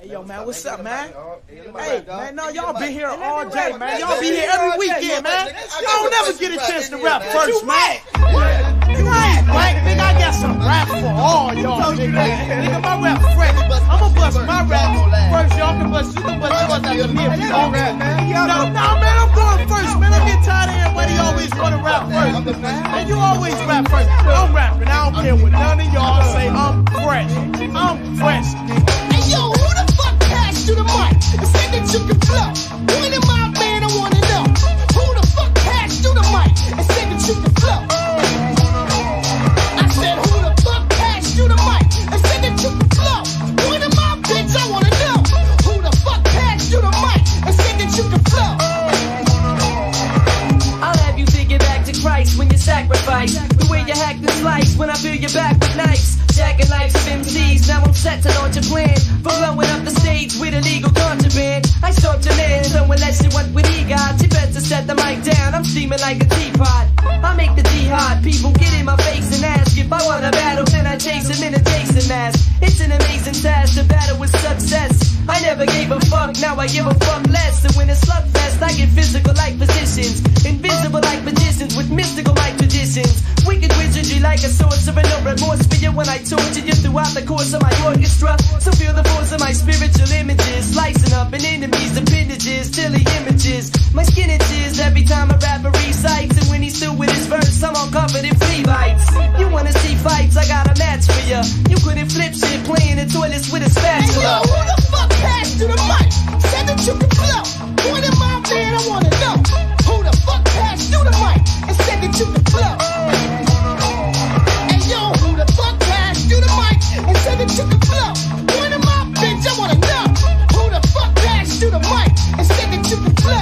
Yo, man, what's up, man? Hey, man, no, y'all been here all day, man. Y'all be here every weekend, man. Y'all don't never get a chance to rap first, man. Nigga, I ain't whack, nigga. I got some rap for all y'all, nigga. Nigga, my rap fresh. I'ma bust my rap first. Y'all can bust, you can bust yours after me if you want, man. No, man, I'm going first, man. I'm getting tired of everybody always want to rap first. Man, you always rap first. I'm rapping. I don't care what none of y'all say. I'm fresh. I'm fresh. Hey, yo, who the fuck passed you the mic and said that you can flow? One of my man, I wanna know. Who the fuck passed you the mic and said that you can flow? I said, who the fuck passed you the mic and said that you can flow? One of my bitch, I wanna know. Who the fuck passed you the mic and said that you can flow? I'll have you think it back to Christ when you sacrifice. The way you hack the slice when I fill your back with knives. Jacking lives of MCs, now I'm set to launch a plan for blowing up the stage with illegal contraband. I start to land, so unless you want what he got, you better set the mic down. I'm steaming like a teapot. I make the D hot. People get in my face and ask if I want a battle, then I chase him in a Jason mask. It's an amazing task to battle with success. I never gave a fuck, now I give a fuck less. And when it's slugfest, I get physical like positions, invisible like magicians with mystical like traditions. Wicked wizardry like a sorcerer, no remorse for you when I torture you throughout the course of my orchestra. So feel the force of my spiritual images, slicing up an enemy's appendages, silly images. My skin itches every time a rapper recites, and when he's through with his verse, I'm all covered in flea bites. You wanna see fights? I got a match for ya. You couldn't flip shit playing in toilets with a spatula. Hey, yo, who the fuck passed you the mic? Said that you can flow. One of my man, I wanna know. Who the fuck passed you the mic and said that you can flow? Hey, yo, who the fuck passed you the mic and said that you can flow? One of my bitch, I wanna know. Who the fuck passed you the mic and said that you can flow?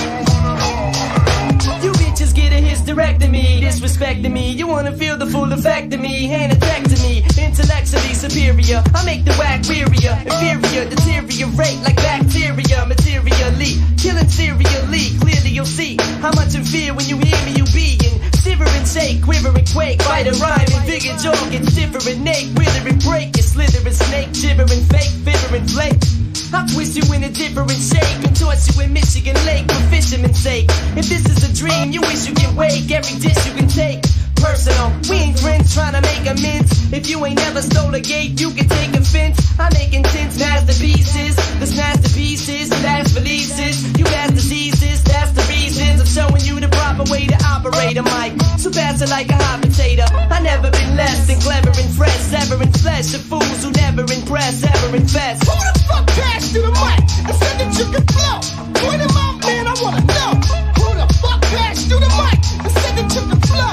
You bitches get a hysterectomy, disrespecting me. You wanna feel the full effect of me, hand attack to me. Intellectually superior, I make the whack wearier. Inferior, deteriorate like bacteria. Materially, killing serially. Clearly you'll see how much in fear when you hear me, you being shiver and shake, quiver and quake. Bite a rhyme and vigor jaw gets stiffer and naked. Wither and break, you slither and snake. Shiver and fake, fitter and flake. I'll twist you in a different shape and toss you in Michigan Lake for fisherman's sake. If this is a dream, you wish you can wake. Every dish you can take personal. We ain't friends trying to make amends. If you ain't never stole a gate, you can take offense. I make intense masterpieces. This masterpieces, that's releases. You got diseases, that's the reasons. I'm showing you the proper way to operate a mic. So pass it like a hot potato. I never been less than clever and fresh. Ever in flesh, the fools who never impress, ever infest. Who the fuck passed you the mic and said that you can flow? One of my man, I wanna know. Who the fuck passed you the mic and said that you can flow?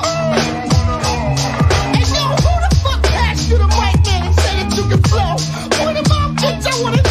Hey, yo, who the fuck passed you the mic, man, and said that you can flow? One of my bitch, I wanna